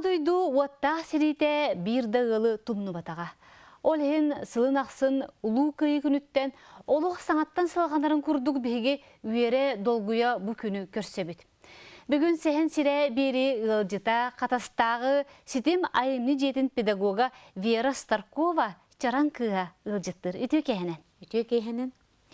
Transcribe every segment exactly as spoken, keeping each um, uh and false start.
Ағыдойду уаттақ сирите бір дағылы тұмны батаға. Олхин сылын ақсын ұлу күйі күніттен олық саңаттан салғанарын күрдік бейге үйері долгуя бұ күні көрсебет. Бүгін сәхен сире бері ғылжыта қатастағы сетем айымны жетін педагога Вера Старкова чаран кыға ғылжыттыр. Үті кәйінен? Үті кәйінен.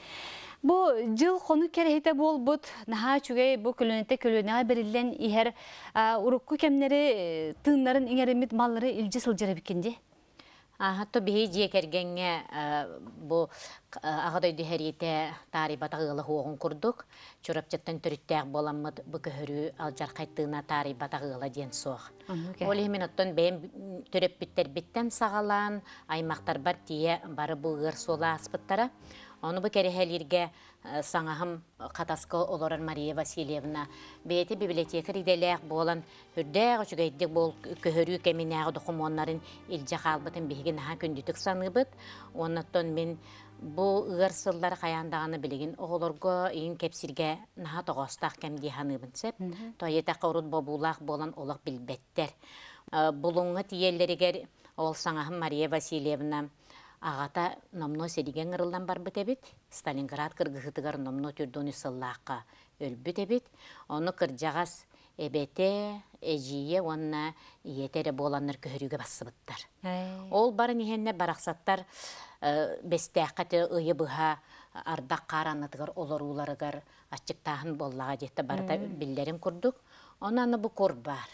Бу жыл қону керейті бол бұд, наға чүгей бұ көлінетті көлінеға берілен ихер ұрыққы кәмнері тыңнарын еңеремет маллары үлжі сылжыры бікенде? Хатто бихи жекергенге бу ағадойды хәрейте тарибата ғылы хуғын күрдік. Чурапчаттан түріттәк боламыд бұ көхірі алжар қайттығына тарибата ғылы ден соқ. Ол емен оттан бәйім түріп біттер біттен сағалан, аймақтар бар тие бары бұ ғыр сола аспыттара. Оны бұ кәрі саңағым қатасқы оларан Мария Васильевна бейті библиотекар иделәк болан үрдәғі жүгейдік бол көхірі кәмінәғі дұқым онларын илжі қалбытын бейген ға күндітік саныбыт. Оннаттан мен бұл ұғыр сылдар қаяндағаны білеген оғылырғы ең кәпсірге наға тоғыстақ кәмде ханыбын сәп. Тойетақ ұрыд бобулақ болан олық білбеттер. Бұлыңғы тиелерігер ол саңағым Мария Васильевна ағата номно седиген ырылдан бар бітебет. Сталинград кыргыхытыгар номно түрдоны сыллаққа өл бітебет. Оны кыржағас эбете, эжие, онна иетері боланыр көхіріге басы бұттар. Ол барын ехенне барақсаттар бестәққаты ұйы бұға ардақ қаранытығар, оларуларығар атчықтағын боллаға жетті барда білдерін күрдік. Онаны бұ көр бар.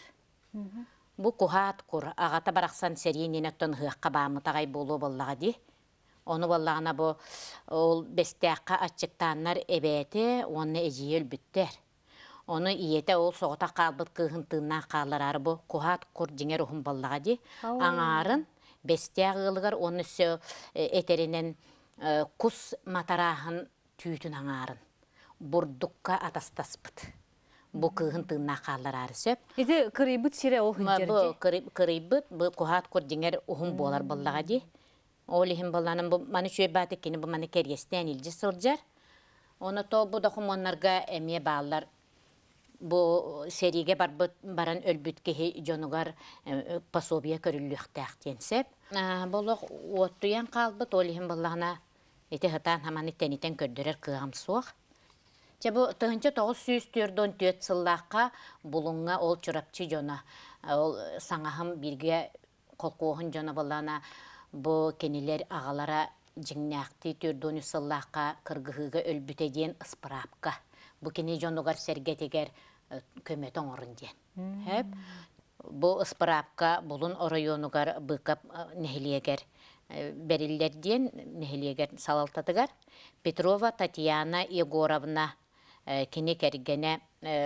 Бу кухат кур, ағата барақсан сериенен өттен ғыққа бамытағай болу боллаға де. Оны боллағына бу бестәққа атчықтанлар әбәті, оны әжейел бүттер. Оны иеті ол соғыта қалбыт қығын тыңна қаларары бу кухат кур жеңер ұхын боллаға де. Аңарын бестәқ ғылығар оны сө әтерінен құс матарағын түйтін аңарын. Бұрдыққа атастаспыт. Бу кыгын тыңна қалар арысып. Эти кырыйбыт сире ол хынжерде? Бу кырыйбыт, бу кухат көрдеңер ухын болар боллаға де. Ол ихин болланым, бу маны шөй баты кені, бу маны кәргестен илжі сылжар. Оны то бу дақым онларға әме бағалар. Бу сериге баран өлбүткеге жонугар пособия көріліқтәқтенсеп. Болық оттуян қалбыт, ол ихин боллағына эти хытан хаманы тәнитен көрдірер кыгам суақ. Чабу тыгынча тоғыз сүйіз түрден төт сыллаққа бұлыңға ол чурапчы жона. Ол саңағым бірге қолқуғын жона болана бұ кенелер ағалара жіңнәқті түрден сыллаққа кыргығыға өлбүтеден ыспырапқа. Бұ кене жонуғар сәргетегер көметін орын ден. Бұ ыспырапқа бұлын орайонуғар бұқап нәхілегер бәрілдерден нәхілегер салалтатығар. Петрова Татьяна Егоровна кене кәргене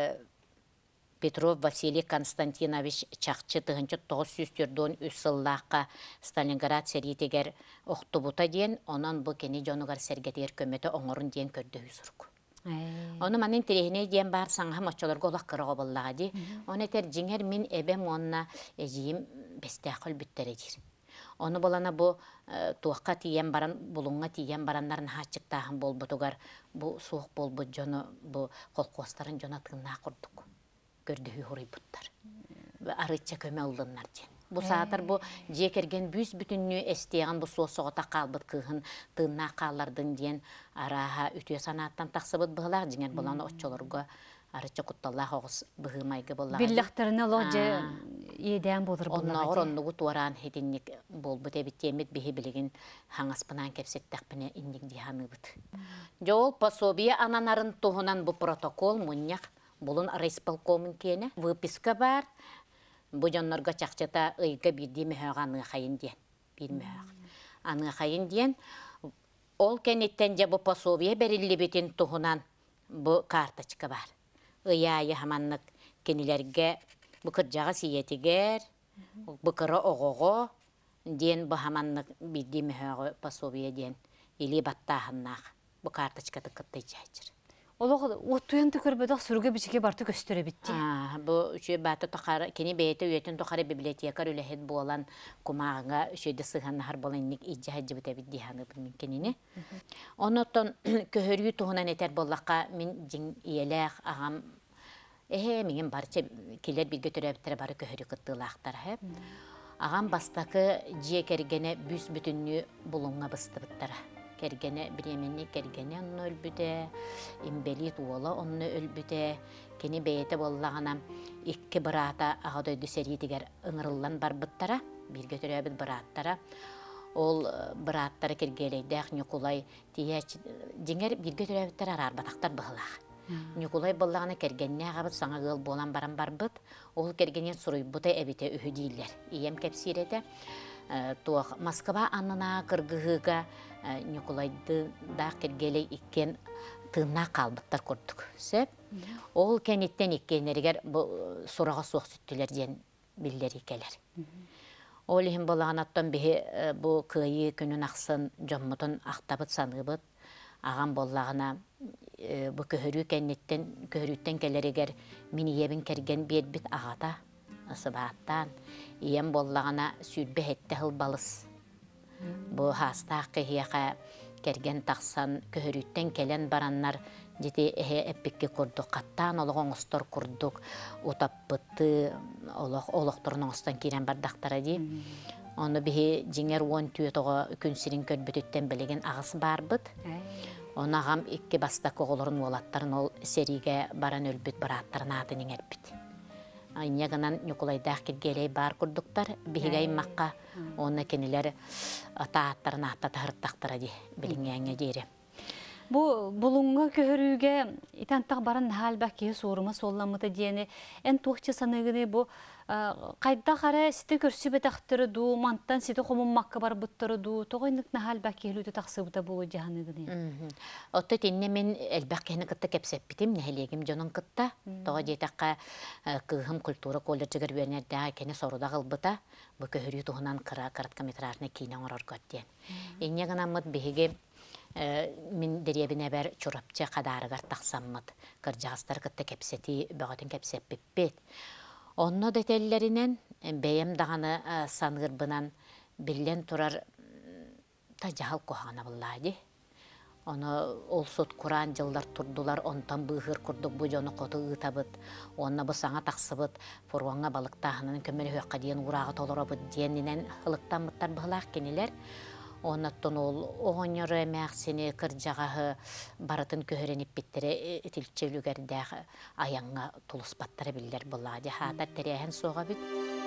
Петров Василий Константинович чақчы тұғынчы тоғыз жүз түрден үс сыллаққа Сталинград сәргетегер оқтыбыта ден, онан бұл кене жонығар сәргетегер көметі оңырын ден көрді үзіргі. Оны манын терехіне ден бар саңға мочаларға олақ қырығы боллаға де. Оны әтер жеңер мен әбем онына әжейім бестәқіл бүттері дер. Оны болана бу туаққа тиен баран, бұлыңға тиен баранларын хачықтағын бол бұтығар, бу суық бол бұт жоны, бу қолқостарын жона тыңна құрдық. Көрдігі ғұрай бұттар. Арытча көме ұлдынлар ден. Бу саатар бу жекерген бүйс бүтінні әстеған бу суық соғыта қалбыт кығын тыңна қалардың ден араға үтіе санаттан тақсыбыт бұғылақ жеңер боланы отчолырға арыча құтталлах оғыз бұғымайғы боллаға. Биллахтарына лоджа еден болыр боллаға. Оннағыр оннығы туаран хетіннік бол бұт әбіттемет бейі білігін хаңаспынан кәпсеттәқпіне иннік диханы бұт. Жол пособия ананарын тұғынан бұ протокол мұнняқ бұлын райсполкомын кені. Выписка бар, бұ жонларға чақчата ұйға бірді мүхіға аңы қайын ден. Bir мүхіға. Аңы қайын ден. Ол кәнеттен жа бұ пособия бәрілі бетін тұғынан бұ карточка бар. Ыяйы хаманнық кенелерге бұқыржаға сиетігер, бұқыры оғығы ден бұ хаманнық бірді мүхіға пособия ден. Или баттағыннақ бұ карточка тұқыттай жайчыр. Олығы оттуян түкірбедіқ сүрге бічіге барты көстері бітті. Бұ үші баты тұқары, кені бейті өйтін тұқары библиотекар үләхет болан күмағыңа үшейді сығаннағар боланник иджі хаджы біті бітті ханы білмен кенені. Оныттан көхірі тұғынан етер болаққа мен жин иеләқ ағам Эхе миңин барча келер билге төрөбүттер бары көһөрү кыттылаактар хеп. Агам бастакы жие кергене бүс бүтүннү булуңга быстыбыттара. Кергене биременни кергене онно өлбүтэ, имбели туола онно өлбүтэ, кени бейете боллагана икки барата агадойду серитигер ыңырыллан барбыттара, бирге төрөбүт бараттара. Ол бараттары кергелейдэх Николай тияч деңер бирге төрөбүттер арарбатактар быһылаах. Николай боллагана кергенне агабыт саңа гыл болан баран барбыт, ол кергенен суруйбута эбите үһү дииллер. Ием кепсирете туох Москва анына кыргыгыга Николайды да кергелей иккен тына калбыттар көрдүк. Сөп ол кенеттен иккенеригер сурага суох сүттүлер ден биллер икелер. Ол ихин болағанаттан бихи бу кыйы күнүн аксын жоммутун актабыт саныбыт. Ағам боллағына бу көһөрүү кеннеттен көһөрүүттен келеригер миниебин керген биербит агата ысыбааттан ием боллағына сүрбе хетте хылбалыс. Бу хастаак кыйыяка керген таксан көһөрүүттен келен бараннар жити эхе эппикки курдук каттан олоғон остор курдук утаппытты олохторун остан кирен бардактара ди. Оны бихи жиңер он түйетоға күнсирин көрбүтүттен белеген агыс барбыт. Оны ағам икки бастакы оголорун олаттарын ол сериге баран өлбүт бараттарын атын еңербит. Айнягынан Николайдах киргелей бар курдуктар, бихигай макка оны кенилер тааттарын аттата хырттактара ди билиңеңе дейре. Бу булуңга көһөрүүгө итантак баран халбак ки сорума солламыты дияне эн туохча саныгыны бу кайда кара сите көрсүбө тактыры ду манттан сите хомун макка бар буттары ду тогойнук халбак келүтө таксыбыта болу жаныгыны. Отто тенне мен элбак кени кытта кепсеп битим нехелегим жонун кытта тога жетакка кыгым культура колледжигер бернерде кени соруда кылбыта бу көһөрүү туһунан кыра короткометражный кино ороргот ден. Энне гана мыт биһиге min deriyebine ber çorapça kadarıgar taksammat. Kırcağızlar kıtta kepseti, bağıtın kepsep bippet. Onno detellerinen beyem dağını sanırbınan billen turar ta jahal kohana bulladı. Onu olsut kuran yıllar turdular, ondan bıhır kurduk bu jonu kotu ıtabıt. Onna bu sana taksıbıt, forvanga balık dağının kömeli hüyakka diyen urağı tolurabıt diyeninen hılıktan mıttar bıhlaq keniler. Onnattın ol oğonyoru emeğsini kırcağahı baratın köhörenip bittere itilçevlügerdağ ayağına tulus battara biller bulladı. Hatar tereyhen soğa bit.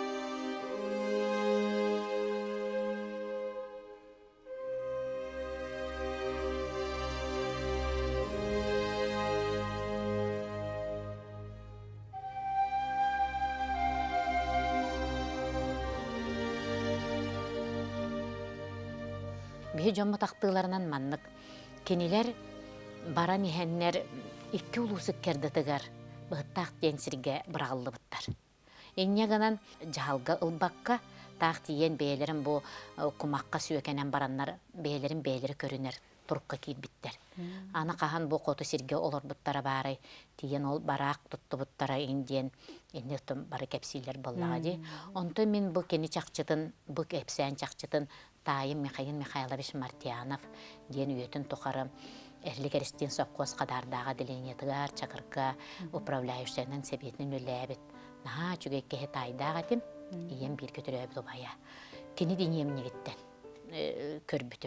Bihi jomma taktığlarından manlık. Keniler baran ihenler iki ulusuk kerdetıgar bıhtaq densirge bırağıllı bıttar. Enne ganan jahalga ılbakka taqtiyen beylerin bu kumakka süökenen baranlar beylerin beyleri körünер. Turukka kiyip bitter. Ana kahan bu kotu sirge olur buttara bari. Tiyen ol barak tuttu buttara indiyen. Enne tüm bari kepsiller bollağı. Onto min bu keni çakçıtın, bu kepsen çakçıtın Tayım Mikhail Mikhailovich Martyanov diyen üyetün tukarım. Erlik eristin sokkoz kadardağa dileniyetigar çakırka upravlayışlarının sebiyetinin ölleyebit. Naha çügekke hetaydağa tim, iyem bir götürüyebit obaya. Keni diniyemini gitten, körbütüm.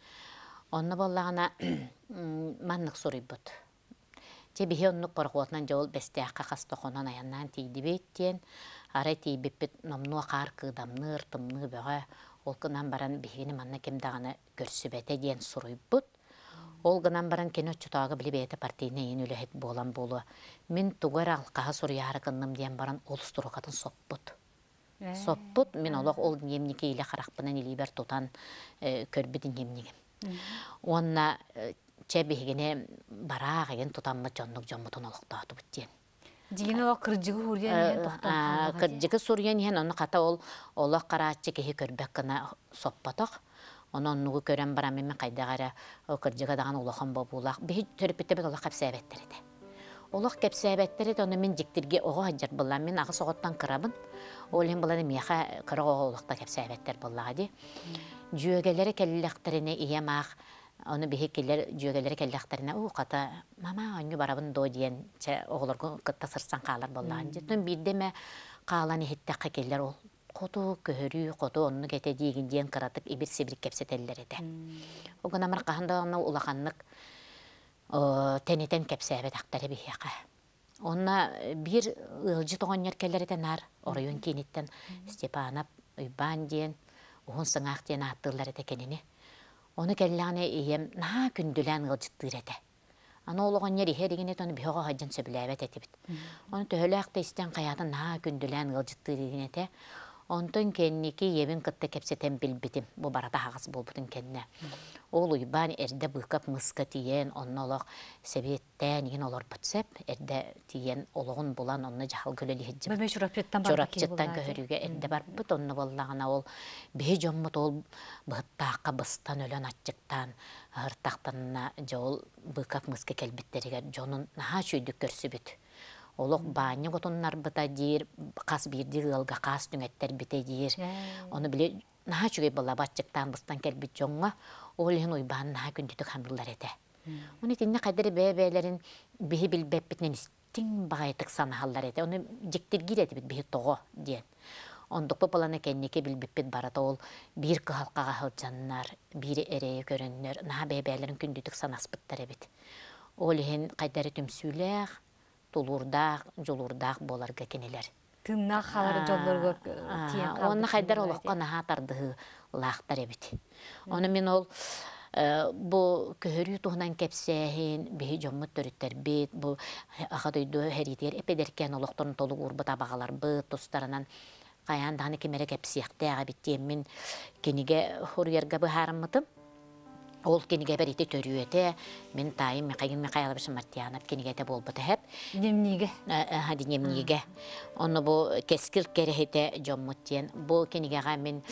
Onu bollağına manlık soruybut. Cebihi onnuk borgotnan jol besteğqa qastoqonan ayannan tiydi beytien, aray tiybipit nomnu qar kıdamnır, tımnı böğe, olgınan baran bihini manna kemdağını görsübete diyen soruybut. Olgınan baran keni çutağı bilibeyete partiyine yen ölehet bolan bolu. Min tugar alqaha soruyarı kındım diyen baran olusturukatın sopput. Sopput, min olaq ol yemniki ile qaraqpınan iliber tutan körbüdün yemnikim. Onna çebihine baraq egen tutanma jonnuk jommutun oluqtaatı bütyen. Digine o kırcıgı huryen toxtan. Kırcıgı suryen yen onu qata ol olaq qaraatçı kehi körbek kına soppataq. Onu onnugu kören baran memme qaydağara o kırcıgı dağın olaqan babulaq. Bihi törüpütte bet olaq kapsayabetleri de. Olaq kapsayabetleri de onu min jiktirge oğu hajjar bullan. Min ağı soğuttan kırabın. Olin bulanı miyaqa kırı oğu olaqta kapsayabetler bullağı di. Jüögelere kellileqterine iyem ağ Onu bihi keller jögelere kellekterine u kata mama anyu barabın do diyen çe oğlorgu kıtta sırsan kalar bollahan. Jetun bir deme kalan ihittekke keller ol. Kodu köhörü, kodu onu gete diyen diyen kıratık ibir sibrik kepsetelleri de. O gün amar kahanda ona ulakanlık teniten kepsebe taktare bihiyaka. Ona bir ılcı toğun yerkelleri de nar. Orayun kinitten Stepanap, Uyban diyen, uhun sığak diyen attırları da kenini. Onu kellane iyem naha kündülen ılcıttır ete. Ana oğluğun yeri her iginet onu bihoğa hacın söbülevet etibit. Onu töhölüakta isten kayatın naha kündülen ılcıttır ete. Ondan kendiki yevin kıtta kepseten bilbitim. Bu barada hağız bulbudun kendine. Oğlu Uyban erde bıkap mıska tiyen, onunla olaq sebetten yin olur bütsep, erde tiyen oluğun bulan onunla jahal göleli hicim. Böme çorapçıttan barba ki Çorapçıttan köhörüge erde bar büt onunla bollağına ol. Bihi jommut ol bıhtaaqa bıstan ölen atçıktan, hırtaqtanına jol bıkap mıska kelbitteriger, jonun naha şüydük görsü büt. Oluk banyo gotunlar bıta dir, kas birdi gılga kas düngetter bite dir. Onu bile naha çüge bolla batçıktan bıstan kelbit jonga, olihin Uyban naha gündüdük hamdullar ede. Onu itinne kaderi bebelerin bihi bilbep bitnen istin bağaytık sana hallar ede. Onu jiktir gir edi bit bihi toğu diyen. Onduk popolana kenneke bilbep bit barata ol bir kıhalkağa hılcanlar, biri ereye görünler, naha bebelerin gündüdük sanas bıttar ebit. Olihin kaderi tümsüler, tulurdaq, julurdaq bolarga keneler. Tınna xaları jollarga tiyen kaldı. Onu haydar oluqqa naha tardığı laqtar ebit. Onu min ol bu köhörü tuğunan kepsehin, bihi jommut törütter bit, bu axaduydu heritiyer epederken oluqtorun tolu urbu tabağalar bit, tostaranan qayan dağını kemere kepsiyaqtayağı bittiyen min kenige huruyarga bu haramıtım. Ol kenige berite törüyete, min tayim meqayın meqayalabışım martiyanap kenige te bolbata hep. Nemnige. Hadi nemnige. Onu bu keskil kerehete jommut diyen. Bu kenige min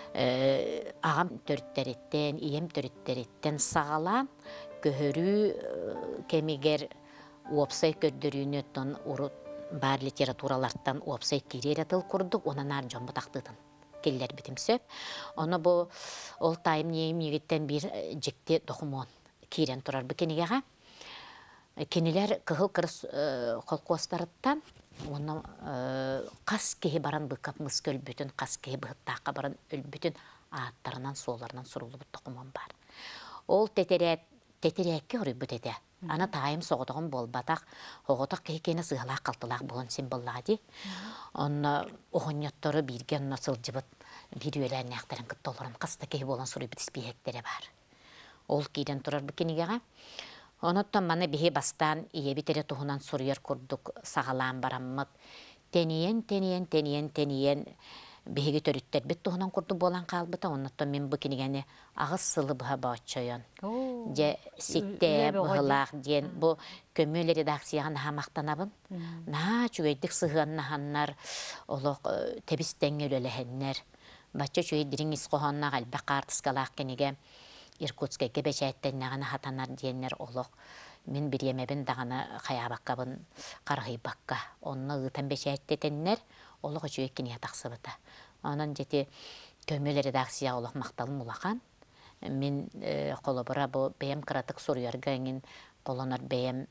ağam törütteritten, iyem törütteritten sağalan köhörü kemiger website kördürüyünü ton urut bar literaturalardan website kirere tıl kurduk, ona nar jommut aqtıdın. Keller bitimsep. Onu bu ol tayım neyim yigitten bir jekti dokumon kiren turar bu kenigega. Keniler kıhıl kırıs kolkostarıttan onu kas kehi baran bıkap mısk ölbütün, kas kehi bıhıttaqa baran ölbütün ağıtlarından soğlarından sorulu bu dokumon var. Ol teterek teterekki hori bu tete. Ana tayım soğuduğum bol batak, hoğutak kehi kene sığılaq qaltılaq bulun simbolladı. Onu oğunyatları birgen nasıl cıbıt bir ölen näqtaren kıtta olurum. Qasta kehi bolan suru bitis bihektere var. Ol kiden turar bu kenigega. Onuttan bana bihi bastan iye bitere tuhunan suruyar kurduk sağalan barammat. Teniyen, teniyen, teniyen, teniyen bihigi törütter bit tuhunan kurdu bolan kalbıta. Onuttan min bu kenigeni ağız sılı bıha bağıtçayan. Je sitte bıhılaq diyen bu kömüleri dağsıyan hamaqtanabın. Naha çügeydik sığan nahanlar oluq tebisten ölelehenler. Bacha çügey dirin isqohanna qalbe qartıskalaq kenige Irkutsk'a gebeçetten nağana hatanar diyenler oluq. Min bir yemebin dağına xayabaqqabın qarğıybaqqa. Onunla ıtan beçettetenler oluq çügey kiniye taqsıbıta. Onun jeti kömüleri dağsıya oluq maqtalım ulaqan. Min kolobura bu beyem kıratık soruyarga engin kolonar beyem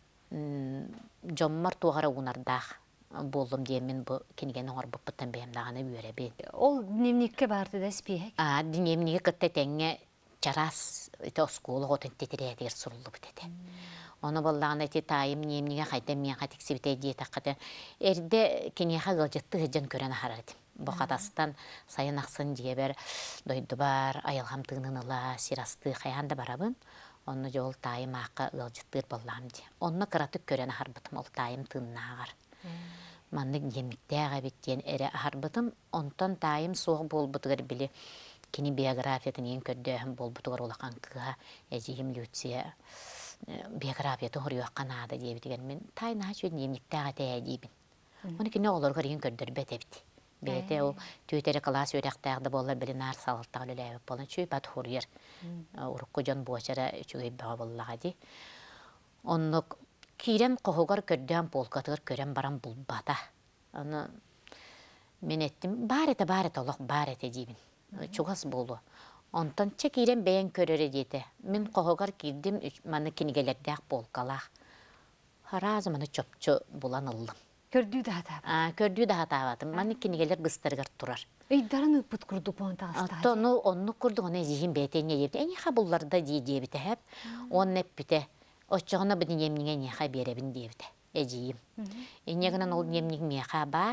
jommar tuğara unardağ boldum diye min bu kinigen oğar bupputan beyem dağına büyere Ol nemnikke bardı da spihek? Aa, nemnige kıtta tenge charas ite oskulu goten tetireye der surullu bitete. Onu bollağına iti tayim nemnige qaydam miyan qatik sibite diye taqqa erde kiniye qagılcıttı hıcan kören aharadim. Bu qadastan sayın aqsın diye ber doydu bar, ayılğam tığınınıla, sirastı qayan da barabın. Onu jol tayim aqqa ılcıttır bollağım diye. Onu kıratık kören aharbıtım, ol tayim tığınına ağar. Mandık yemikteğe bittiyen ere aharbıtım, ondan tayim soğuk bolbutugar bili. Kini biyografiyatın en kördüğüm bolbutugar olaqan kığa, ejiyim lütsiye biyografiyatın horuyu aqqanada diye bitigen min. Tayın ağa şöyle yemikteğe teğe deyibin. Onu ki ne olur gar en kördür bete biti. Bete o tüyteri kılas örekteğde bollar bili nar salıqta ölüleyip bolun. Çöy bat horuyar. Urukku jon boğaçara çöy bağa bollağa di. Onu kiren qoğugar kördüğüm polkatır kören baran bulbata. Onu min ettim. Barete barete olaq barete deyibin. Çuğas bolu. Онтон чекирен бәйен көрері дейті. Мен қоғығар кирдім, маны кенігелердәк болқалақ. Харазы маны чөпчө булан ыллым. Көрдүү да хата. Көрдүү да хатабатым. Маны кенігелер гыстыргар турар. Ыйдарын ыппыт курдук болан тағыстағы. Тону онну курдук, оны зихин бәйтен ебді. Әне қабулларда дейді біті әп. Он әп біті. Очоғына бұдын емніңе неқа беребін дейбді. Әжейім. Энегінен ол емнің меқа бар.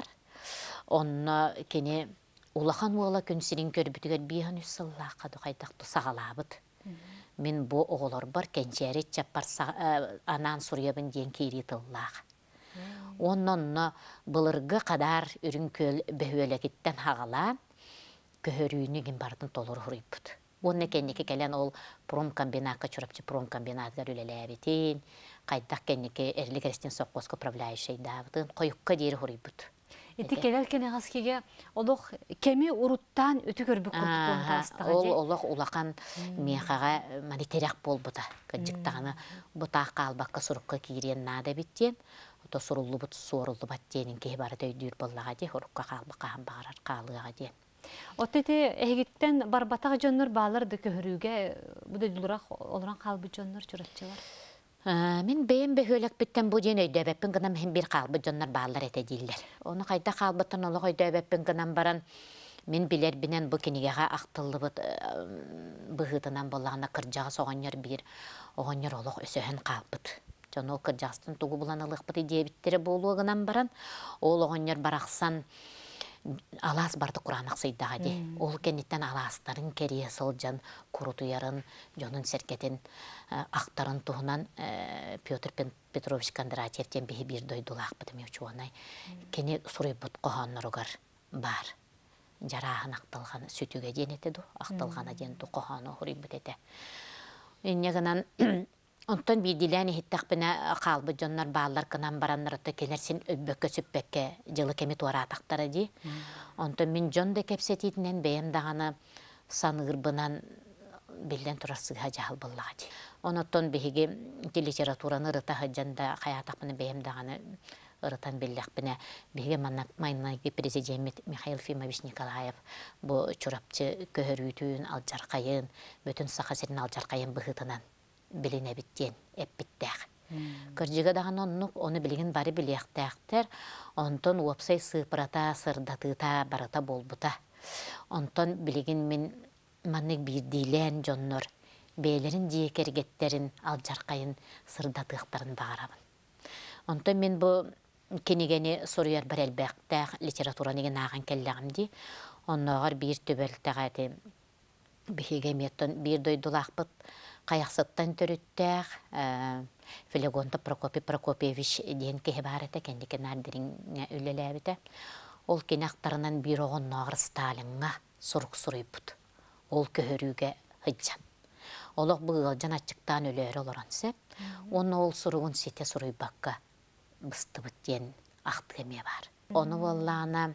Онны кені улахан уола күнсірін көрбітігер бейхан үссаллақ қаду қайдақты сағалабыд. Мен бұ оғылар бар кәнчәрет чаппар анан сұрябын ден кейрі тыллақ. Оннонны бұлырғы қадар үрін көл бөхөлекеттен хағалан көхөрүйінігін бардың толыр хұрыйбыд. Онны кәнеке кәлен ол промкомбинатқа чұрапчы промкомбинатығар үлеләбетен, қайдақ кәнеке әрлік әрістен соққосқа правляющий дабытын, қойыққа дейір хұрыйбыд. Ити келер кене ғаскеге олық кеми ұруттан өті көрбі көрдік тағыстығы Ол олық улақан меқаға манитеряқ бол бұта. Кәджіктағаны бұтақ қалбаққа сұрыққа кейрен нада біттен, ота сұрулы бұт сұрулы баттенің кей бары дөйдүйір боллаға де, ұрыққа қалбаққа бағарар қалыға де. Отеті әйгіттен барбатақ жонныр баларды көхіріге бұда дүлірақ олыран қалбы жонныр чүратчылар. Мен бейін бөхөлік біттен бұл ден өйді әбәппін ғынам хем бір қалбы жоннар балар әте дейлер. Оны қайда қалбыттан олық өйді әбәппін ғынам баран мен білер бінен бұл кенегеға ақтылы бұғытынан болағына кыржаға соғанер бір оғанер олық өсөхін қалбыт. Жон ол кыржағыстың тұғы бұлан ылық бұты дебіттері болуы ғынам баран ол оғанер барақсан алас барды құранақ сайдағы де. Ол кенеттен аластарын керие сылжан, құрутуярын, жонын серкетін ақтарын тұғынан Петр Петрович Кондратьевтен бейі бір дойдулақ бұдым еучу онай. Кені сұрай бұд қоғанырығар бар. Жарағын ақтылғаны сүтіге ден етеді, ақтылғаны ден ду қоғаны құрай бұд еді. Енегінен онтан бейділәні хиттақ біне қалбы жонлар бағалар кынан баранларыты келерсен өббөкке сүпбөкке жылы кеме туара атақтары де. Онтан мен жон да кепсететінен бәйімдағаны санығырбынан білден тұрасыға жағыл болуға де. Онтан бейге литератураны ырытағы жанда қаятақ біне бәйімдағаны ырытан білдіқ біне бейге майнайғы президент Михаил Фимович Николаев бұл чурапчы көхірүйтуін алжарқайын, бөтін сақасерін алжарқайын бұғытынан біліне біттен, әп біттәқ. Көржігі дағын оннық, оны білген бары білектәқтер, онтон уапсай сыпырата, сырдатыта, барата болбыта. Онтон білген мен маннық бірдейлен жоннор, бейлерін диекергеттерін, алжарқайын сырдатықтарын бағарабын. Онтон мен бұл кенегені соруяр бір әлбәқтәқ литературанеген ағын кәлләғымді, оннағар бір төбелтәғәді біхеге меттон бір дойдулақ бұд, қаяқсыттан түріттәқ, Филегонта Прокопий Прокопьевич ден кеге бар әті, кәндеке нардырын өлелі әбіті. Ол кенақтарынан бір оғын нағыр Сталинға сұрық сұрый бұд. Ол көхіріге ғыджан. Олық бұғылжан ачықтан өлері олыран сәп, оны ол сұрығын сете сұрый баққа бұсты бұд ден ақты кеме бар. Оны боллағына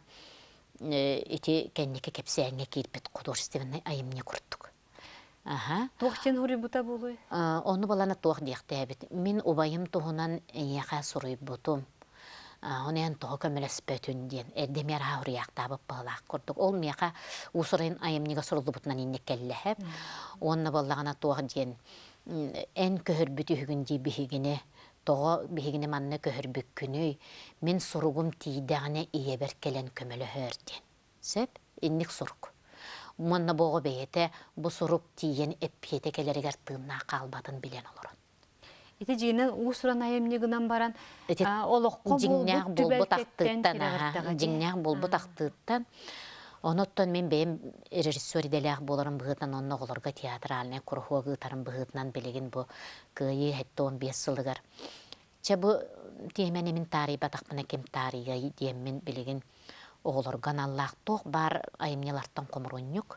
еті кәндеке кепсәңе керпет художественный айымне құрттық. Тоқтен хұры бұта болуы? Оны баланы тоқ дейікті әбет. Мен обайым тұғынан еқа сұрый бұтым. Оны ән тұғы көміліс бөтінден. Әрдемер ғауыр яқтабып бағылақ құрдық. Ол меқа ұсырайын айымнеға сұрылды бұтынан енек кәлі әп. Оны балағына тоқ дейін. Ән көхір бүті үгінде бігіне, тоғы бігіне манны көхір бүк күні. Мен сұрығым тейдіғіне ие бір кәлін көмілі өрден. Сөп, еннік сұрық. Мұнна боғы бейеті бұ сұрып тиен әппеті кәлерігер тыңна қалбатын білен олырын. Эти жинен усуран айымнегінен баран олыққа болбут түбәлкеттен керевірттіға. Жинняқ болбут ақтыттан. Оноттан мен бәйім режиссер иделяқ боларым бұғытынан, онны оларға театраліне құрғуа ғытарын бұғытынан білеген бұ күйі әтті он бес сылығар. Че бұ теймен емін тарih батақпына кем тарихы деймен білеген оғылырған Аллах тоқ бар айымнеларттан қомырыннюк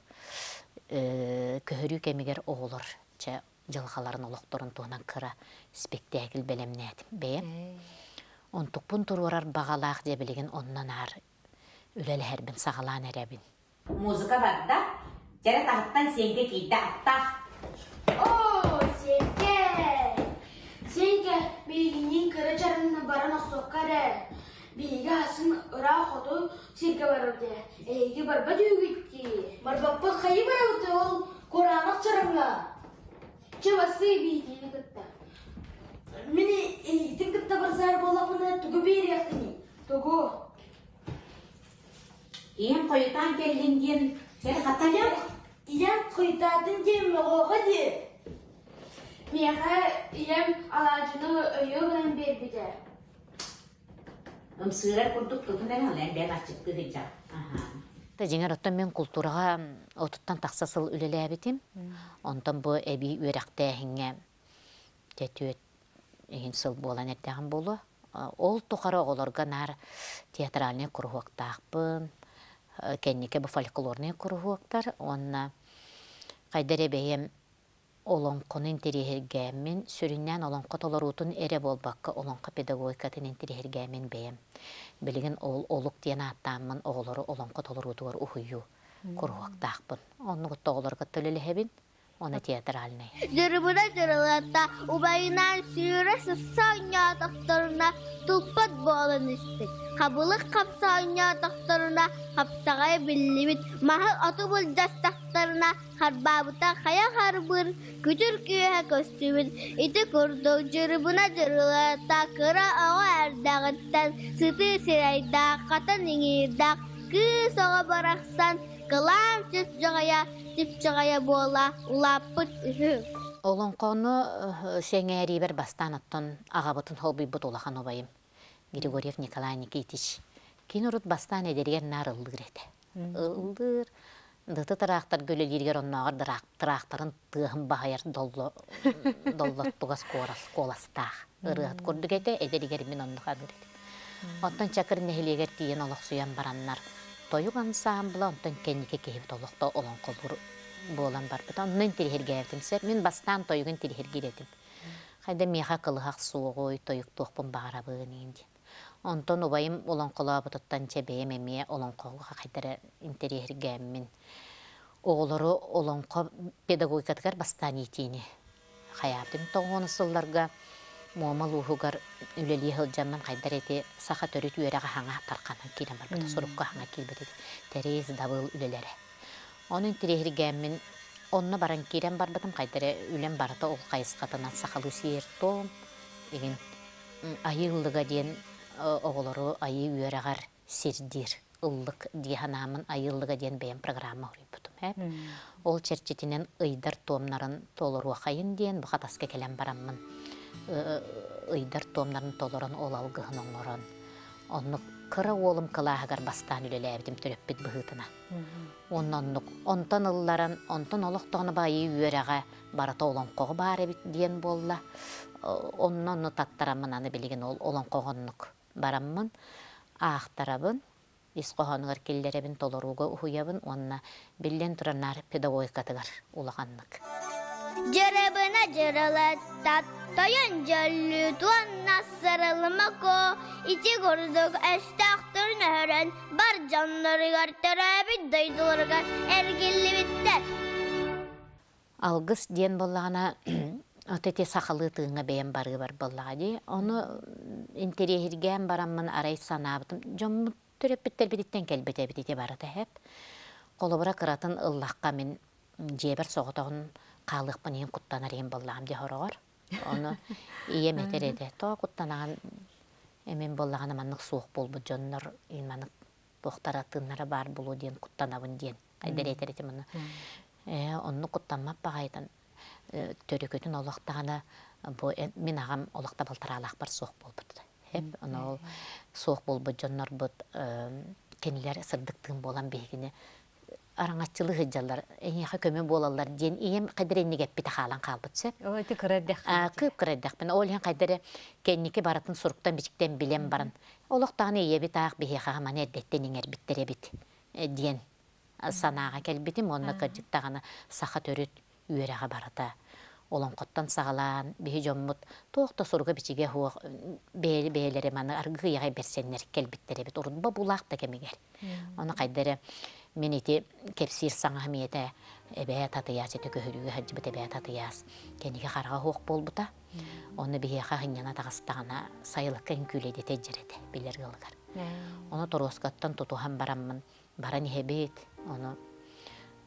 көхірі кемегер оғылыр че жылғаларын олықтырын туғынан кыра спектакл бәлемнәдім бәйім. Он тұқпын тұрурар бағалақ де білеген оннан ар үләлі әрбін сағалан әрәбін. Музыка бар да, жәрі тағыттан сенге кейді аттақ. О, сенге! Сенге бейгінен кірі жарынына баран ақсоққары. Бейгі асын ұра қоты серге барырды. Әйге барба дүйгетті. Барбақпат қайы барауды ол Kur'an'ı çarınla. Çabası bildiğini kıtta. Mini eğitim kıtta bir zar bolamını tugu bir yaktını. Tugu. İyem koyutan gelingen. Seni katalım. İyem kıytadın cemmi o hadi. Miyaha iyem alacını öyle öğren bir bir de. Ömsürer kurduk tutunan alayım. Ben açık kıracağım. Aha. Та жеңер оттан мен культураға отуттан тақсасыл үлеләбетім. Онтан бұ әбі өрәқтәхіңе тәтует егін сыл болан әрдәғін болу. Ол тұқары оларға нар театральный күріуақтақпын, кәннеке бұ фольклорный күріуақтар. Онна қайдар әбәйем олонқын интерегергәмін, сүріннен олонқы толарутын әрі болбаққа олонқы педагогикатын интерегергәмін бәйем. Білген ол олық дейін аттамын оғылары олонқы толарутуар ұхыю күріуақтақпын. Оны құтты оғыларға төлелі оны театральный. Жырыбына жырылата, убайынан сүйірі сыпсауnya тақтарына тұлпат болын істік. Қабылық қапсауnya тақтарына қапсағай білімет, мағыл оты бұл жастақтарына қарбабыта қая қарбыр, күтір күйе көстімін. Иті күрдің жырыбына жырылата, қыра оға әрдағыттан, сыты сирайдақ, қатын еңердақ, күс оға барақсан, қылам сөз жағая, тип жағая бола, улаппыт үхі. Олонқоны сеңәри бір бастан аттан ағабытын холбый бұт олақан обайым. Григорьев Николай Никитич. Кен ұрыт бастан әдерген нар ылдыр еді. Ылдыр. Дыты тырақтар көлелергер оннағыр тырақтарын тығын бағайар доллаттуғас қоластақ. Үрғат көрдік әді әдерігер мен оннұға көреді. Оттан чакыр нәхілегер тиен олық суян бараннар. Тойуq ансамбла онтан кеннике кehip толуqta olan qolur bolan бар бит. Оннан тирихерге әвтимсер. Мен бастан тойугын тирихерге әвтим. Хайда меха кылыхақ суғой тойуq тоқпын бағарабығын енді. Онтан обайым olan қола бұтыттан чебейем әме olan қолға қайдары интерихерге әмін. Оғылары olan қол педагогикатығар бастан етейіне. Қаяптым тоғыны сылларға Муамал ухугар үлели хылжаман қайдар еті сақа төрет үйераға хаңа тарқанын кейден бар бұта сұрыққа хаңа кейбет тәрез дабыл үлелері. Оның тірехіргәмін онына баран кейден бар бұтым қайдары үлен барыта ол қайысқатына сақалы сейер том. Еген айылыға ден оғылары айы үйерағар сердер. Ұллық дияханамын айылыға ден бәйін программа құрай бұтым. Ол черчетінен ұйдар томнарын толыруа қайын ден бұға тасқа келен барамын. Ыйдар томнарын толырын ол алғығын оңырын. Онны кыра олым кылағығар бастан үлелі әбдім түреппет бұғытына. Онтан ылларын, онтан олықтығыны байы үйераға барыта олон қоғы бар әбіт дейін болла. Онны таттарамын аны білген ол олон қоғынлық барамын. Ақтарабын, исқоғанығыр келдеребін толыруға ұхуябын, онына білден тұранар педагогикатығар улағанлық. Жырыбына жырылаттат, тойын жөлі туанна сырылмако, ити көрдік әстақтыр нөрін, бар жанларығар түрәбі дойдыларға әргелі біттер. Алғыс ден болағына өтете сақалы тыңға бәйін бары бар болағады. Оны интерегерген барамын арай санабытым. Жомы түреп біттер бідеттен кәлбете бідете бары тәхеп. Қолыбыра қыратын ыллаққа мен жебір соғытағын қалықпын ең құттанар ең болағым де хорағыр. Оны ие метер еді. Тоға құттанаған әмен болағаны манық суық бол бұ жонлар манық тоқтара тыңнары бар болу ден құттанабын ден. Қайдар етер еті мұны. Оны құттанмап бағайдан төрекетін олықтағаны мен ағам олықта балтара алақ бар суық бол бұд. Хеп, оны ол суық бол бұд жонлар бұд кенілер сырдықтың болан бейгіне араңатчылы хыджалар, эңеха көмө болалар ден ием кайдыренне геппи тахалан калбытсы. Ой, ти кыраддах. А, кып кыраддах. Мен ол хан кайдыры кеннике баратын суруктан бичиктен билем баран. Олоктагы иеби таак бихеха мане эддеттен иңер биттере бит. Ден санаага келбитим, онна кыржыктаганы саха төрөт үйөрага барата. Олон коттан сагалан бихи жоммут тоокто суруга бичиге хуак бээли бээлери маны аргы ягай берсеннер келбиттере бит. Урунба булак да кемигер. Оны кайдыры мен ити кепсир саңа миете эбе татыяс эте көһөрүгө хаҗбыт эбе татыяс кениге карга хук болбута оны бие хагынна тагыстагана сайылыккан күледе тежерете билер гылгар оны тороскаттан тутухан бараммын баран хебет оны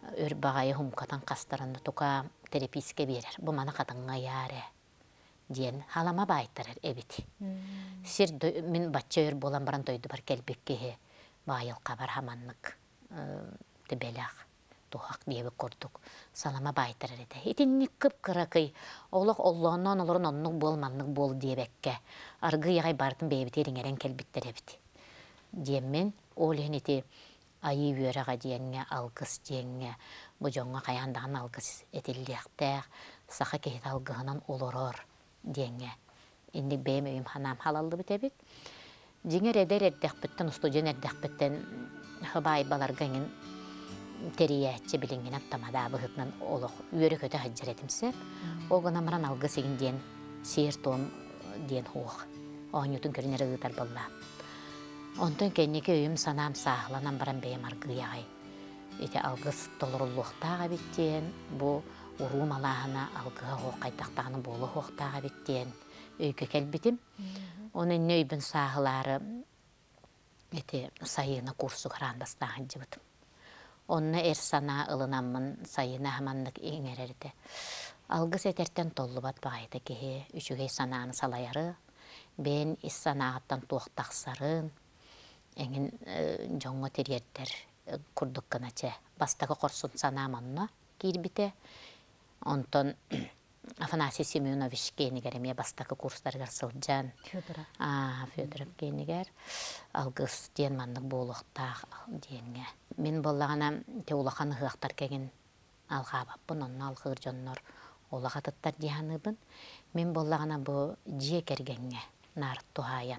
өр бағайы хумкатан қастарында тука терапийске берер. Бу мана катынга яре диен халама байтырыр эбит. Сир мен батча өр болан баран тойду бар келбекке байыл кабар хаманнык тебелак тухак диебе кордук. Салама байтырыр эте. Итинник кып кыракый олох оллоннон олорун оннук болманнык бол диебекке. Аргы ягай бардын бейбитерин эрен келбиттер эбит. Диеммен олен эти айы үйеріға дейінге алғыс дейінге, бұ жоңға қаяндағын алғыс етілдіқтәқ, сақа кейт алғығынан олырыр дейінге. Инді бәйім өйім ханам халалды біт әбет. Деңер әдер әрдәқ біттін, студен әрдәқ біттін, хыбай баларғанын терияетче білінген аттамада бұғытынан олық үйері көті хаджар етімсі. Оғына мұран алғыс егін дейін, сейір тоң дейін хуық. Оғынютын көрінері ғытар болла. Онтон кеннеке өйім санам сағыланан баран бейім аргыяғай. Эти алғыс толырулуқтаға біттен, бұ урум алағына алғыға хоқайтақтағының болы хоқтаға біттен өйкі кәлбітім. Оның нөйбін сағылары эти сайына курсу қарандастағын жібітім. Онны әр сана ылынамын сайына хаманлық еңерерді. Алғыс етертен толы бат бағайды кеге үшігей сананы салайары, бен ис санағыттан туақтақсарын, Эңин жоңго терьердер курдук каначе. Бастағы корсун санаманна кирбите. Онтон Афанасий Семенович кейнигер эме бастағы курстаргар сылжан. Федора. А, Федоров кейнигер. Алгыс ден маннык болуктақ денге. Мен боллагана те улахан хыактар кеген алгабаппын, онна алгыр жоннор улахатыттар дияныбын. Мен боллагана бу жие кергенге нар тухаян.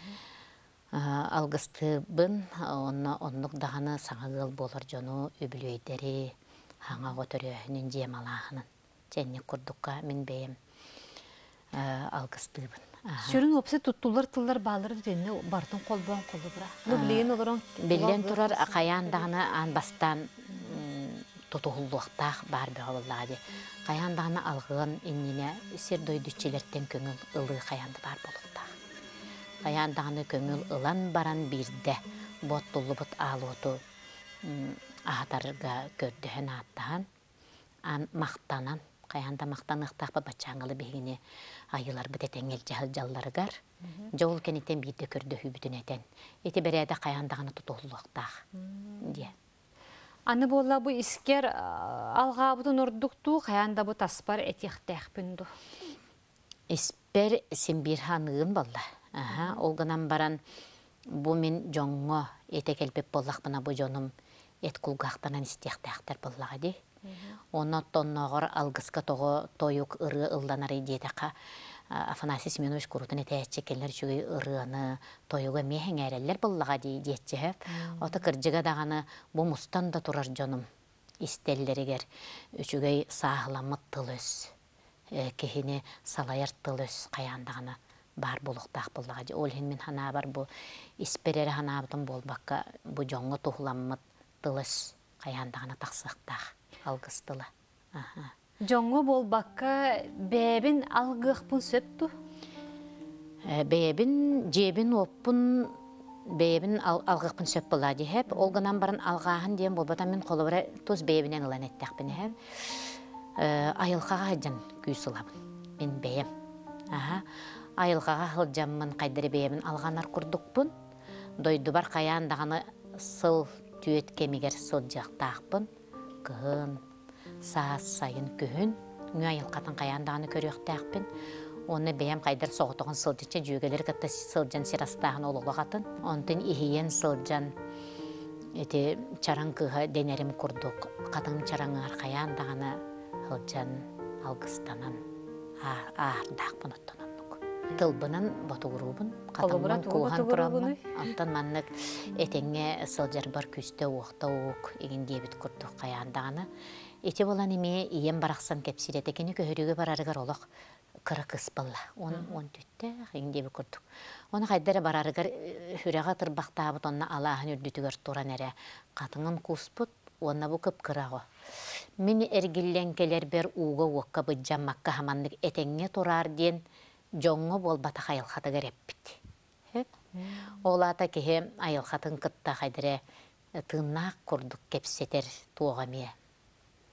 Алгыстыбын, оннук дағаны саңағыл болар жону өбілөйдері, хаңа ғотөрөһүнүн жемалағынын. Жәнне күрдікқа мен бейім алгыстыбын. Сүрін опсы туттулар тыллар балыры дені бартын қолбуан қолы бұра. Білген оларың? Білген тұрар қаян дағаны анбастан тұтығылуқтақ бар бөғылады. Қаян дағаны алғығын иннене сер дойдүтчелерден көңіл ылы қаянды бар болуқтақ. Қаяндағыны көңіл ылан баран бірді бот тұлы бұт алуыту ағатарға көрдіхін аттаған, мақтанан, қаянда мақтанықтақпы бачаңылы бейгіне айылар бұт етенгел жағыл жалларығар, жол кенеттен бірді көрді хүбітін етен. Еті береді қаяндағыны тұтылуқтақ. Аны болла бұ іскер алға бұтын ордуқту, қаянда бұт аспар әтеқтәқ бүнді. Іспер сенбір ханығын болла. Олғынан баран бұ мен жоңғы ете келпеп боллақ бұна бұ жоным ет құлғақтанан істеқтәқтер боллаға де. Оны тоннағыр алғысқа тоғы тойық ұры ұлданары дейдіқа Афанасий Семенович күрутын еті әтче келер жүгей ұрыны тойығы мехен әрелер боллаға дейдетчі. Оты кіржіға дағаны бұ мұстан да тұрар жоным істеллерігер үшігей сағыламы тылыз, кехіне салайыр тылыз қаяндағаны бар болуқтақ болдыға. Ол мен хана бар бұ исперері хана бұтын болбаққа бұ жоңғы тұхыламмыт тылыс қаяндағына тақсықтақ алғыстылы. Жоңғы болбаққа бәбін алғықпын сөпту? Бәбін, жебін оппын бәбін алғықпын сөп болады. Олғынан барын алғағын дейін болбатан мен қолы бәрі тұз бәбінен ұлан әттәқпін. Айылқаға жан күйсілабын. Мен бәйім. Айылғаға хылжаммын қайдыры бейімін алғанар күрдікпін. Дойды бар қаяндағаны сыл түйет кемегер сыл жақтақпын. Күн, саас сайын күн, үңі айылқатын қаяндағаны көріқтақпын. Оны бейім қайдар соғытығын сылжыча жүйгелер кітті сылжан сирастағын олығығатын. Онтын ихиен сылжан чаран кыға денерім күрдік. Қатың чараңар қаяндағаны хылжан алғыстанан ардақпын оттан. Тылбынан батуғырубын, қатымын куған тұрамын. Антан маннық әтеңе сылжар бар күсті оқта оқ еген дебіт күрдік қаяндағаны. Эти болан еме иен барақсан кәпсірет екені көхірігі барарығар олық қыры қыс болла. Он түтті еген дебіт күрдік. Оны қайдары барарығар хүреға тұрбақтабыт, онына алағын үрдітігер тұран әрі. Қатыңын күспұт, онына бұл кіп қырағы. Мен әргілен келер бер уға оққа бұджан маққа хаманлық әтеңе тұрар ден жоңғы болбата қайылқаты кәреппіт. Олата кеге айылқатын кытта қайдыры тыңнақ күрдік кепсетер туғаме.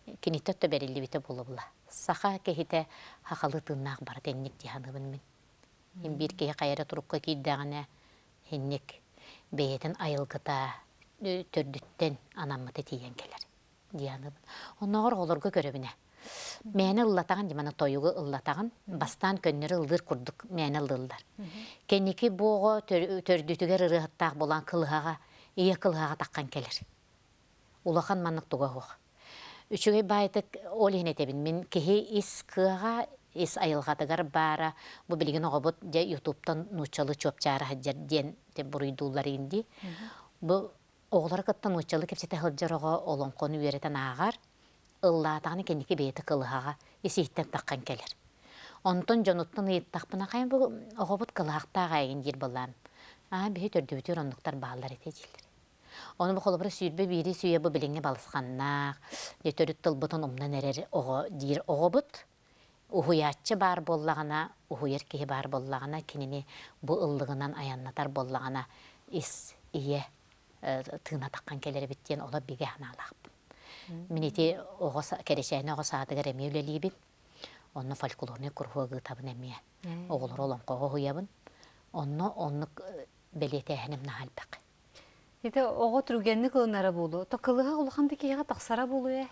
кинитетто берилли бите болобула. Саха кехите хакалы тыннак бар тенник диханыбын мен. Ин бир кеhe кайра турукка кийдагана хенник бейтен айылгыта төрдүттен анаммыты тиен келер диханыбын. Онногор олорго көрөбүнө. Мени ыллатаган димана тойугу ыллатаган бастан көннөрү ылдыр курдук мени ылдылдар. Кенники бого төрдүтүгер ырыхтак болан кылыгага ие кылыгага таккан келер. Улахан маннык туга хох. Үчүгей байтык ол хенетебин мен кеһи ис кыга ис айылгатыгар бара бу билген огобут же ютубтан нучалы чопчары хаджар ден те буруйдуулар инди. Бу оглар кыттан нучалы кепсете хылжарого олонкону үйрөтен агар ыллатаганы кеники бейти кылыгага иситтен таккан келер. Онтон жонуттан ыйыттакпына кайын бу огобут кылыактага айгын жер болам. А бей төрдүбүтөр ондуктар баалар этежилдер. Onu bu kolubra süyürbe biri süye bu bilinge balıskannak, detörüt tılbıtın umdan erer oğu dir oğu but. Uhuyatçı bar bollağına, uhuyar kehi bar bollağına, kinini bu ıllığından ayanlatar bollağına is iye tığına takkan keleri bittiyen ola bige hanalaq. Miniti oğu kereşeyne oğu saatıgar emevleliği bit. Onu folklorni kurhuğa gıtabın emiye. Oğulur olan koğu huyabın. Onu onu belete nahal bak. Ите ого түргенни кылынара болу. То кылыга улаханды кийга таксара болу э.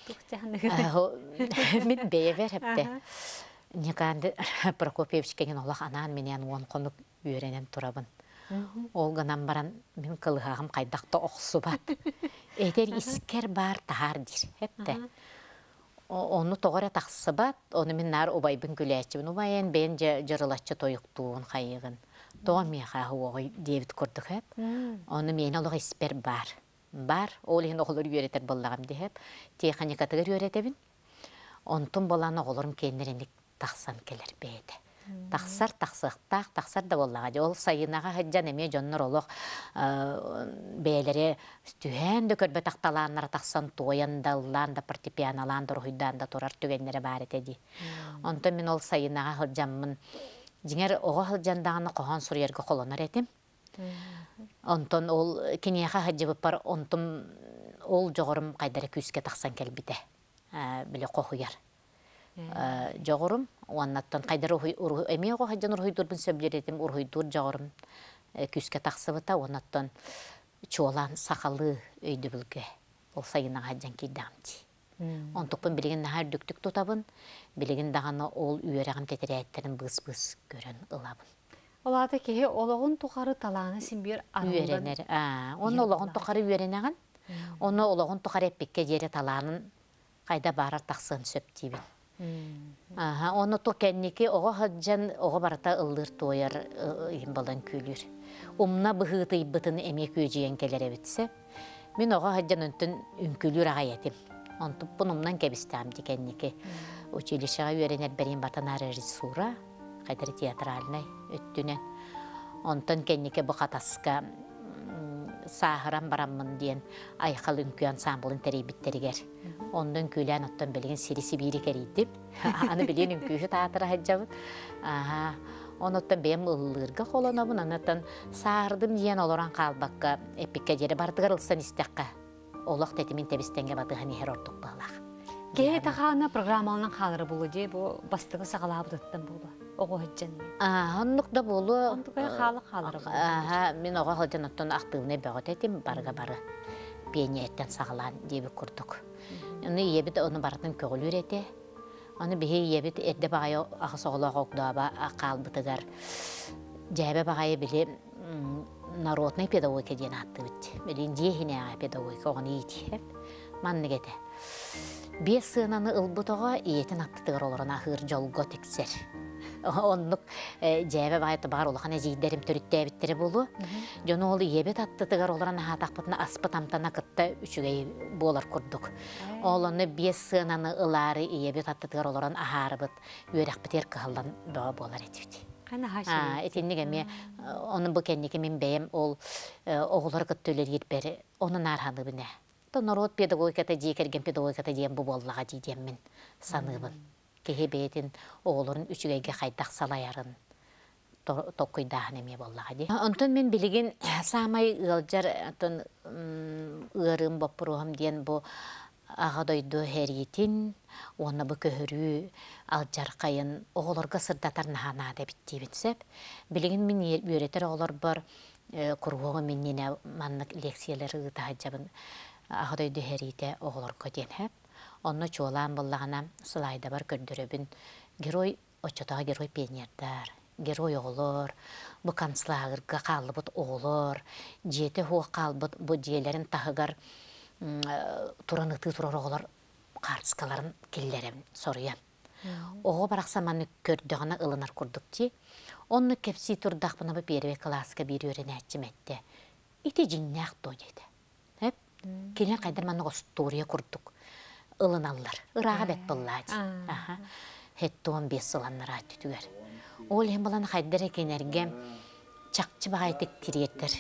Мин бейвер хепте. Никанды Прокопьевич кеген олах анан менен он конук үйренен турабын. Ол ганан баран мен кылыгагым кайдакта оксубат. Этер искер бар тахар дир хепте. Onu toğara taksıbat, onu min nar obaybın güləçibin. Obayen ben jırılatçı toyuqtuğun qayığın. Doğum yağı oğuy devit kurduk hep. Onu meni oluq isper bar. Bar, oğulun oğulur öğretir bollağım de hep. Texanikatıgır öğretebin. Ontun bolan oğulurum kendirinlik taksan keler beyde. Taksar taksıqtaq, taksar da bollağı. Ol sayınağa hıccan emeye jonlar oluq beyleri tühen de körbe taktalanlara taksan toyan dallan da partipianalan da ruhuydan da turar tügenlere baret edi. Ondan min ol sayınağa hıccanmın jinger oğa hıccan qohan suriyerge kolonar etim. Ondan ol kiniyağa hıcca bıpar ondan ol joğurum qaydara küske taksan kelbide. Bile qohuyar. Joğurum Ondan qaydar emeye oğa hıccan urhuydurbun söbleretim urhuydur joğurum küske taksıbıta ondan çoğulan sakalı öydü bülge. Ol sayına hıccan kiydamdi. Ontukpun bilgin nahar döktük tutabın, bilgin dağını ol üyereğim tetireyetlerin bız-bız görün ılabın. Olada ki olağın tukarı talağını sin bir anıldan. Üyerenler. Onu olağın tukarı üyereneğin, onu olağın tukarı epikke jere talağının qayda barar taksın söptibin. Onu to kenniki oğa hıccan oğa barata ıldır toyar balan külür. Umna bıhıtı ibbıtını emek öjeyen kelere bitse, min oğa hıccan öntün ünkülür ağayetim. Ontup bunumdan kebistamdi kenniki. Uçilişağı öğrenir berin batanar rejissura, qaydar teatralnay öttünen. Ondan kenniki bu qataska sahıran baramın diyen ayqal ünkü ansamblın teribitteriger. Ondan külen ottan bilgin sirisi biri keriydim. Anı bilgin ünküyü taatara hıccabın. Ondan benim ıllırga kolonabın. Ondan sahırdım diyen oloran qalbakka epikke jere bardıgar ılsan istekka. Olaq tetimin tebistenge batığı neher ortuk bağlaq. Gehe taxana programalının xalırı bulu diye bu bastığı sağalabı dıttın bulu. Oğu hıccan. Onluk da bulu. Onluk da xalı xalırı bulu. Min oğa hıccan ottan aktığına bağıt etim barga barı. Beyniyetten sağalan diye bir kurduk. Onu yebit onu baratın köğülür ete. Onu bihi yebit edde bağaya ağız oğlağı oğdağa qalbıtıgar. Cebe bağaya bile народный педагогика ден атты бит. Билин дехине педагогика оны ити хеп. Манны кете. Бес сынаны ылбытога иетин аттыгыр олорун ахыр жолго тексер. Онлук жебе байты бар улахан эжидерим төрүттө биттери болу. Жону ол иебет аттыгыр олорун хатакпытына аспы тамтана кытта үчүгей болар курдук. Олону бес сынаны ылары иебет аттыгыр олорун ахарыбыт. Үйрек битер кылдан болар этибит. Etинник эме onun bu kendiki min beyim ol oğulları kıttölür yetberi onun arhanı bine. Tonarot pedagogikata jekergen pedagogikata diyen bu bollağa diyem min sanıbın. Kehe beytin oğulların üçügeyge qaydak salayarın tokkuydağın eme bollağa di. Ondan min biligin samay ılcar ığırım bapıruğum diyen bu ағадойду хәритин, оны бұ көхірі алжар қайын оғыларға сырдатар нағана да бітті бітсеп. Білігін мен өретер оғылар бар құрғығы меннені маннық лекциялары ғытағаджабын ағадойду хәрите оғыларға ден әп. Оны чуалан болағана сылайда бар көрдіребін герой, очотаға герой пионердар, герой оғылар, бұ канцлагырға қалыбыт оғылар, жеті хуа қалбыт бұ диелерін тағығар тураныты турар оғылар қартыскаларын келлерім соруям. Оғы барақсаманы көрдіғана ылынар күрдік те, оны кепси тұрдақ бұна бұ перве классқа бір өрен әтчім әтті. Ити жиннәқ той еді. Келен қайдарманы ғостурия күрдік. Ылыналар, ыраға бәт бұллади. Хетті он бес сыланлар аты түгер. Ол ең боланы қайдар екенерге чақчы бағайтық тиреттер.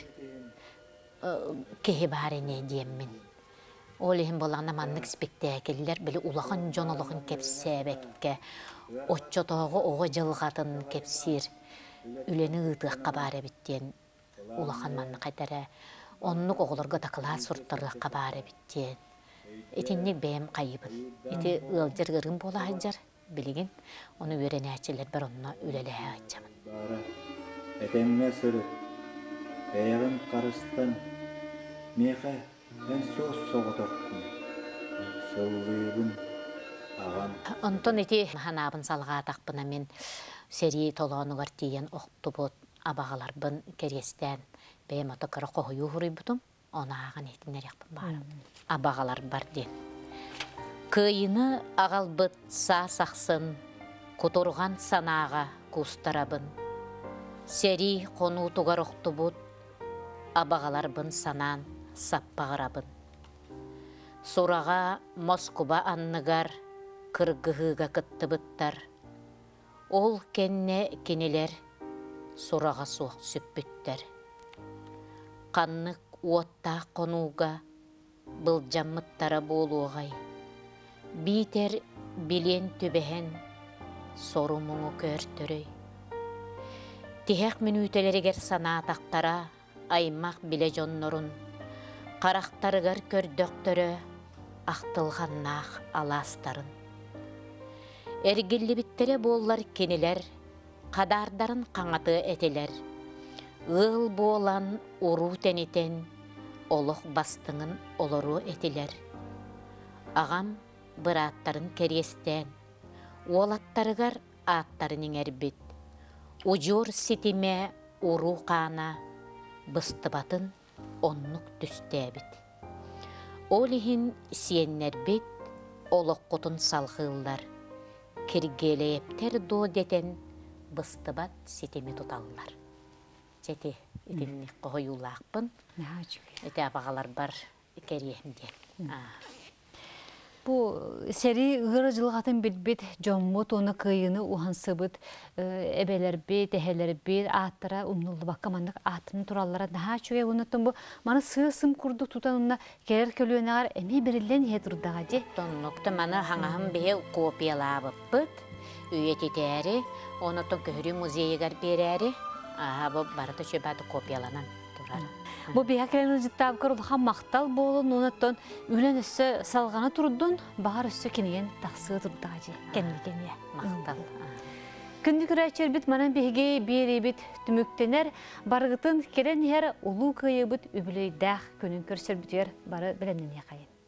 Кехе бар ене деймін. Ол ең болағына маннық спектакеллер білі улақан жонолығын кепсәбәкке, отчотоғы оғы жылғатын кепсір, үлені ұйтыққа бары біттен улақан манны қайтары, оннық оғыларға тақыла сұрттарға бары біттен. Етіннік бәйім қайыбын. Еті ұлжыр ғырғын бола ажар, білігін, оны өрен әчелер бір онына үлелі әчамын. Бары, әкеміне сұры, бәйіғын қарыстан, меқі, мен сөз соғытықпын, сөйлейбін, аған. Онтон еті ханабын салға атақпына мен сери толуанығар тиен оқты бұд, абағаларбын керестен бәйім отықыры қоғыю ғырый бұдым, оны аған етінер яқпын барым. Абағалар бар ден. Күйіні ағал бұд са-сақсын, құтырған санаға күстарабын. Сери қону тұғар оқты бұд, абағаларбын санан, саппағырабын. Сұраға Москуба анныгар кыргыгыга кытты бұттар. Ол кенне кенелер сұраға суақ сөппіттер. Қаннық уотта қонуға бұл жаммыттара болуғай. Битер билен түбәһен сору мұңы көртірі. Тихәк минутелерігер сана тақтара аймақ біле жоннорын. Қарақтарығар көрдөқтірі ақтылғаннақ аластарын. Әргілі біттері боллар кенелер, қадардарын қаңаты әтелер. Ғыл болан ұру тәнетен, олық бастыңын олыру әтелер. Ағам бір аттарын керестен, ол аттарығар аттарының әрбет. Ұжыр сетіме ұру қана, бұстыбатын оннық түстәбіт. Олихин сиеннер бет, олық құтын салғылар. Кіргелептер до детен, бұстыбат сетеме тұталылар. Жәте, етімні қойулақпын. Әте абағалар бар кәріемден. Бу сери ғыры жылғатын білбет жоммут оны кыйыны ухансы бұд әбелер бет, әхелер бет, аттыра ұмнылды баққа мандық аттының тураллара наға чөе ұнаттың бұ. Маны сыйсым күрдік тұтан ұнна кәрер көлуенағар әме бірілен е тұрдаға де. Тоннуқты маны хаңағым бе копиялабып бұд, үйететәрі, онытын көхірі музейігер берәрі, бұл барыты шөбәді копияланан тұрар. Бу бияклерин життап көрдү мактал болун, онаттан үлен өссө салганы турдун, багар өссө кенеген таксы турдагы кеннекене мактал. Күндүкүрәчер бит манан беге беребит түмүктенер, баргытын керен хер улуу кыйыбыт үбүлөйдах күнүн көрсөр бүтөр бары биленен якайын.